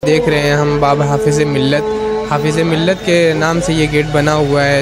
देख रहे हैं हम बाबा हाफिज़ मिल्लत के नाम से ये गेट बना हुआ है।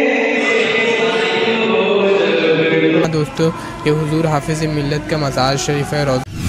दोस्तों ये हुजूर हाफिज़ मिल्लत का मज़ार शरीफ है।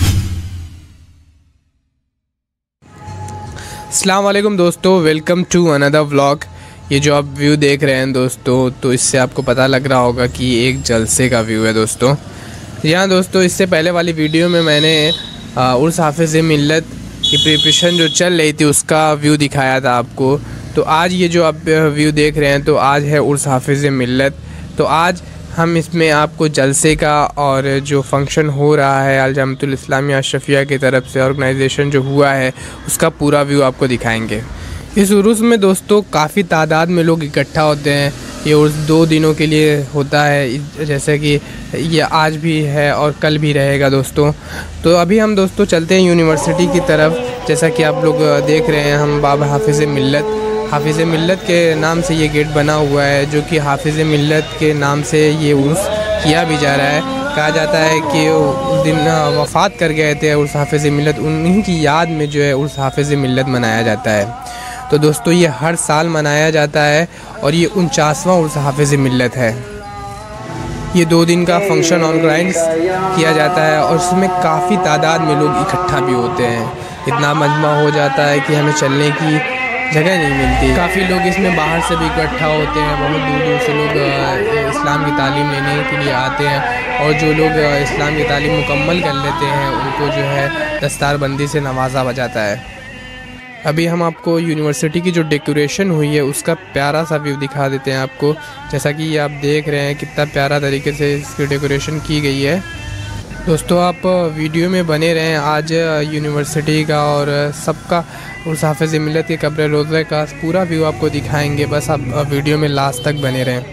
अस्सलाम वालेकुम दोस्तों, वेलकम टू अनदर व्लॉग। ये जो आप व्यू देख रहे हैं दोस्तों, तो इससे आपको पता लग रहा होगा कि एक जलसे का व्यू है दोस्तों। यहाँ दोस्तों इससे पहले वाली वीडियो में मैंने उर्स हाफिज़ मिल्लत की प्रिपरेशन जो चल रही थी उसका व्यू दिखाया था आपको। तो आज ये जो आप व्यू देख रहे हैं, तो आज है उर्स हाफिज़ मिल्लत। तो आज हम इसमें आपको जलसे का और जो फंक्शन हो रहा है अल जमाअतुल इस्लामिया अशरफिया की तरफ से ऑर्गेनाइजेशन जो हुआ है उसका पूरा व्यू आपको दिखाएंगे। इस उर्स में दोस्तों काफ़ी तादाद में लोग इकट्ठा होते हैं। ये उर्स 2 दिनों के लिए होता है, जैसे कि ये आज भी है और कल भी रहेगा दोस्तों। तो अभी हम दोस्तों चलते हैं यूनिवर्सिटी की तरफ। जैसा कि आप लोग देख रहे हैं, हम बाबा हाफिज़ मिल्लत के नाम से ये गेट बना हुआ है, जो कि हाफिज़ मिल्लत के नाम से ये उर्स किया भी जा रहा है। कहा जाता है कि उस दिन वफ़ात कर गए थे उर्स हाफिज़ मिल्लत, उन्हीं की याद में जो है उर्स हाफिज़ मिल्लत मनाया जाता है। तो दोस्तों ये हर साल मनाया जाता है और ये 49वां उर्स हाफिज़ मिल्लत है। ये 2 दिन का फंक्शन ऑर्गेनाइज किया जाता है और इसमें काफ़ी तादाद में लोग इकट्ठा भी होते हैं। इतना मजमा हो जाता है कि हमें चलने की जगह नहीं मिलती। काफ़ी लोग इसमें बाहर से भी इकट्ठा होते हैं, बहुत दूर दूर से लोग इस्लाम की तालीम लेने के लिए आते हैं। और जो लोग इस्लाम की तालीम मुकम्मल कर लेते हैं उनको जो है दस्तारबंदी से नवाजा जाता है। अभी हम आपको यूनिवर्सिटी की जो डेकोरेशन हुई है उसका प्यारा सा व्यू दिखा देते हैं आपको। जैसा कि ये आप देख रहे हैं कितना प्यारा तरीके से इसकी डेकोरेशन की गई है। दोस्तों आप वीडियो में बने रहें। आज यूनिवर्सिटी का और सबका उर्स हाफिज़ मिल्लत के कब्र रोज़े का पूरा व्यू आपको दिखाएंगे। बस आप वीडियो में लास्ट तक बने रहें।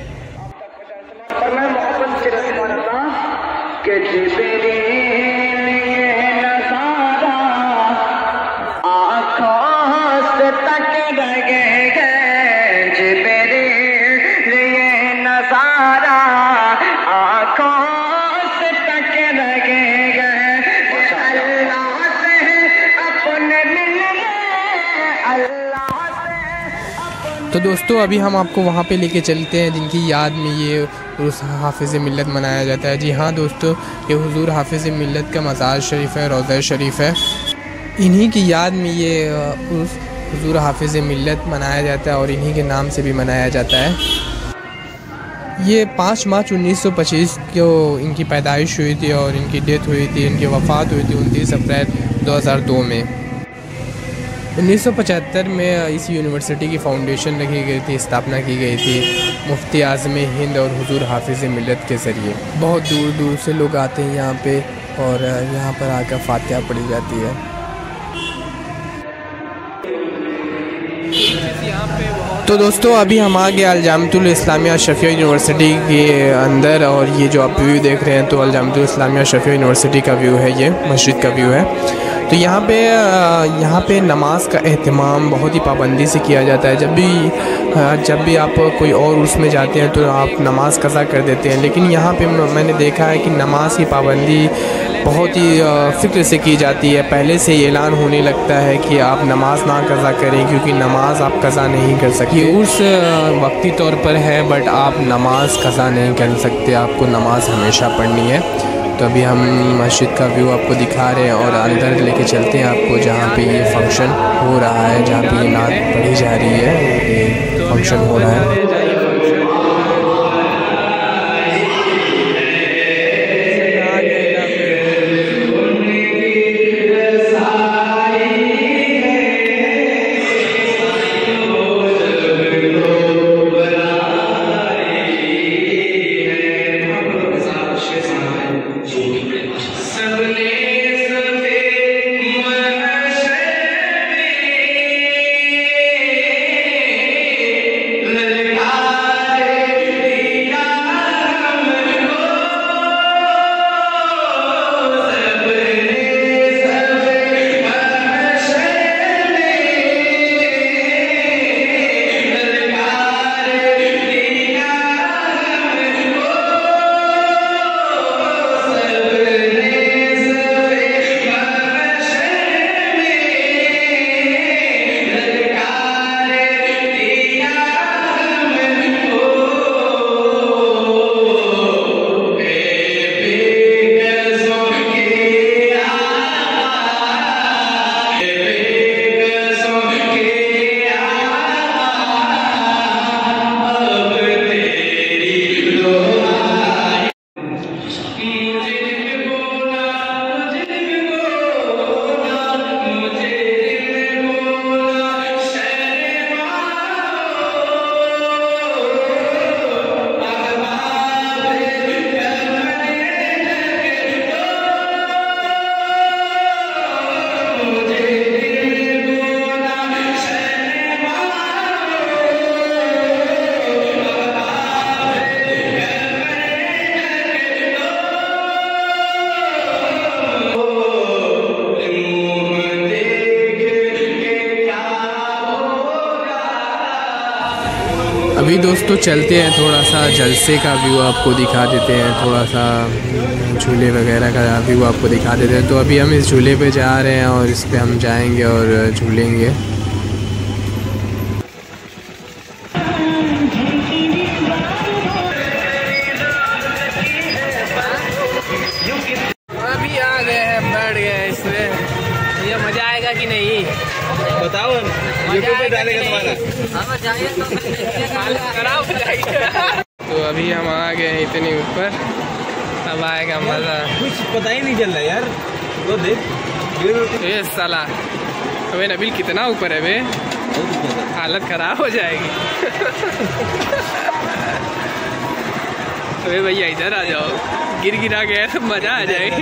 तो दोस्तों अभी हम आपको वहाँ पे लेके चलते हैं जिनकी याद में ये उर्स हाफिज़ मिल्लत मनाया जाता है। जी हाँ दोस्तों, ये हुजूर हाफिज़ मिल्लत का मज़ार शरीफ है, रोज़ा शरीफ है। इन्हीं की याद में ये उर्स हुजूर हाफिज़ मिल्लत मनाया जाता है और इन्हीं के नाम से भी मनाया जाता है। ये 5 मार्च 1925 को इनकी पैदाइश हुई थी और इनकी डेथ हुई थी, इनकी वफ़ात हुई थी 29 अप्रैल 2002 में। 1975 में इस यूनिवर्सिटी की फाउंडेशन रखी गई थी, स्थापना की गई थी मुफ्ती आज़म हिंद और हुजूर हाफिज़ मिल्लत के ज़रिए। बहुत दूर दूर से लोग आते हैं यहाँ पे और यहाँ पर आकर फातिहा पढ़ी जाती है। तो दोस्तों अभी हम आ गए अल जमाअतुल इस्लामिया अशरफिया यूनिवर्सिटी के अंदर और ये जो आप व्यू देख रहे हैं तो अल जमाअतुल इस्लामिया अशरफिया यूनिवर्सिटी का व्यू है, ये मस्जिद का व्यू है। तो यहाँ पे नमाज का एहतमाम बहुत ही पाबंदी से किया जाता है। जब भी आप कोई और उसमें जाते हैं तो आप नमाज कज़ा कर देते हैं, लेकिन यहाँ पे मैंने देखा है कि नमाज की पाबंदी बहुत ही फ़िक्र से की जाती है। पहले से ही ऐलान होने लगता है कि आप नमाज ना कज़ा करें, क्योंकि नमाज आप कज़ा नहीं कर सकते। ये उर्स वक्ती तौर पर है, बट आप नमाज कज़ा नहीं कर सकते, आपको नमाज हमेशा पढ़नी है। तो अभी हम मस्जिद का व्यू आपको दिखा रहे हैं और अंदर लेके चलते हैं आपको, जहाँ पे ये फंक्शन हो रहा है, जहाँ पे ये नात पढ़ी जा रही है, ये फंक्शन हो रहा है। अभी दोस्तों चलते हैं, थोड़ा सा जलसे का व्यू आपको दिखा देते हैं, थोड़ा सा झूले वगैरह का व्यू आपको दिखा देते हैं। तो अभी हम इस झूले पे जा रहे हैं और इस पे हम जाएंगे और झूलेंगे। अभी आ गए हैं, बैठ गए इसमें। ये मज़ा आएगा कि नहीं बताओ, यूट्यूब पे डालेगा तुम्हारा। तो अभी हम आ गए हैं इतने ऊपर, अब आएगा मज़ा। कुछ पता ही नहीं चल रहा यार, तो देख ये साला। अबे नबील कितना ऊपर है बे, हालत खराब हो जाएगी। अबे भैया इधर आ जाओ, गिर गिरा गया तो मज़ा आ जाएगी।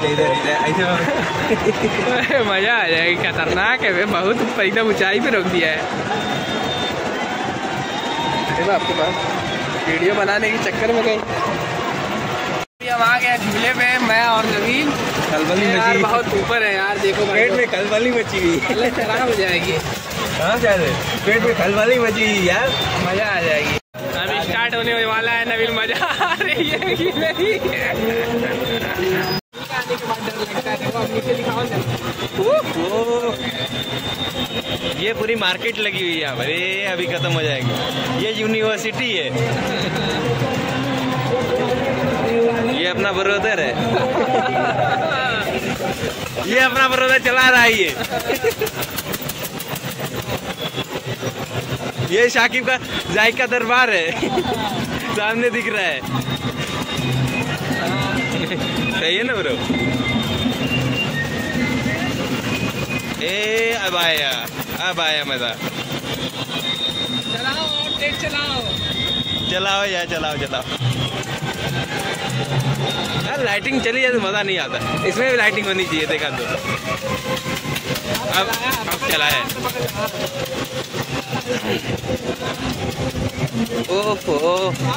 मज़ा आ जाएगी, खतरनाक है, बहुत एकदम ऊंचाई पे रोक दिया है। आपके पास वीडियो बनाने के चक्कर में गए। हम आ गए झूले पे, मैं और नवीन। कलबली यार बहुत ऊपर है यार, देखो पेट में कलबली मची हुई, खराब हो जाएगी। कहाँ जा रहे, पेट में कलबली मची हुई यार, मज़ा आ जाएगी। अभी स्टार्ट होने वाला है नवीन, मज़ा आ रही है कि नहीं? ये पूरी मार्केट लगी हुई है, अरे अभी खत्म हो जाएगी। ये यूनिवर्सिटी है, ये अपना बरोदर है, ये अपना बरोदर चला रहा है। ये शाकिब का जायका दरबार है, सामने दिख रहा है। सही है ना ब्रो? अब आया मजा। चलाओ और तेज चलाओ यार, चलाओ यार। लाइटिंग चली जाए तो मजा नहीं आता, इसमें भी लाइटिंग होनी चाहिए। देखा तो अब चला है। ओहो,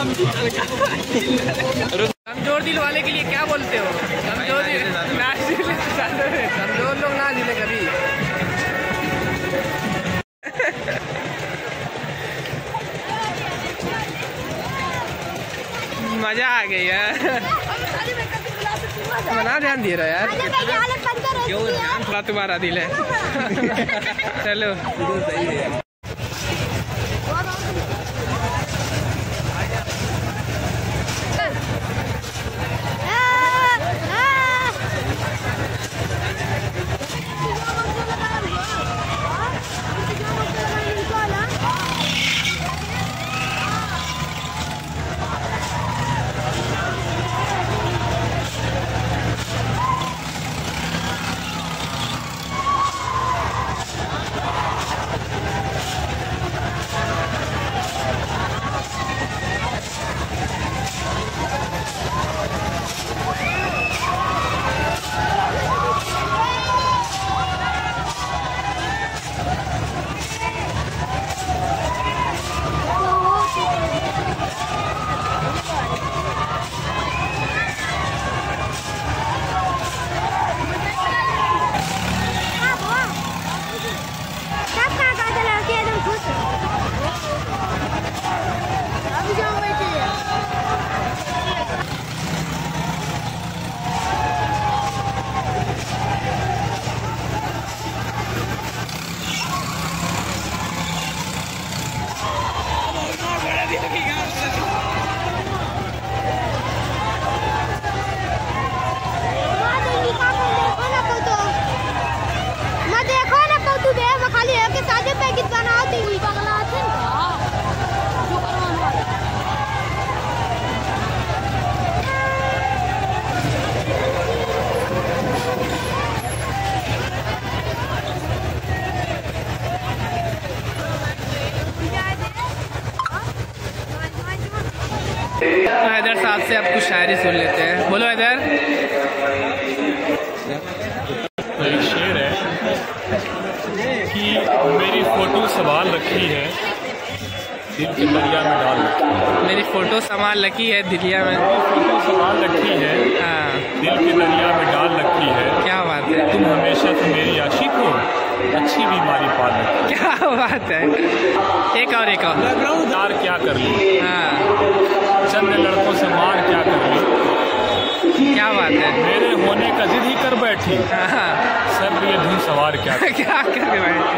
कमजोर दिल वाले के लिए क्या बोलते हो? कमजोर लोग ना झूले कभी। मजा आ गई यार, मना ध्यान दे रहा यार, क्यों तुम्हारा दिल है। चलो सही है। हैदर साहब से आप कुछ शायरी सुन लेते हैं। बोलो हैदर। एक शेर है कि मेरी फोटो संभाल रखी है, दिल के दरिया में डाल रखी है। मेरी फोटो संभाल रखी है दिलिया में, फोटो संभाल रखी है, हाँ दिल के दरिया में डाल रखी है। क्या बात है। तुम हमेशा से मेरी आशिक हो, अच्छी बीमारी पाल रखी। क्या बात है। एक और यार क्या कर ली, हाँ चंद लड़कों से मार क्या कर ली। क्या बात है। मेरे होने का जिद ही कर बैठी, हाँ सर भी ये धुन सवार क्या कर। क्या कर भाई।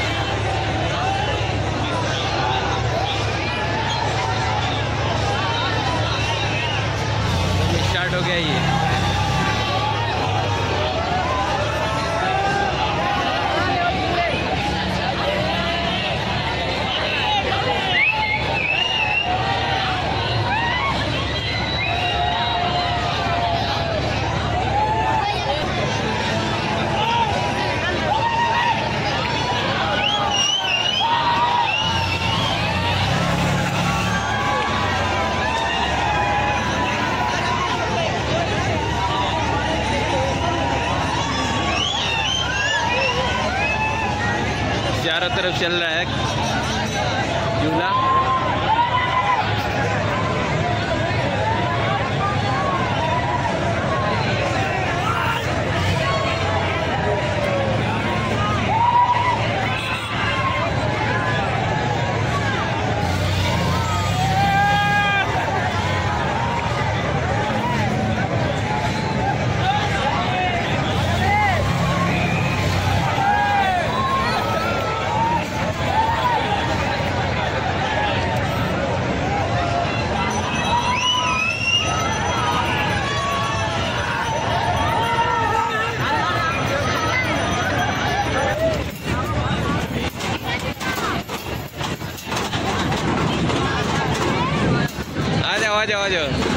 स्टार्ट हो गया ये। चारों तरफ चल रहा है झूला। आ जाओ।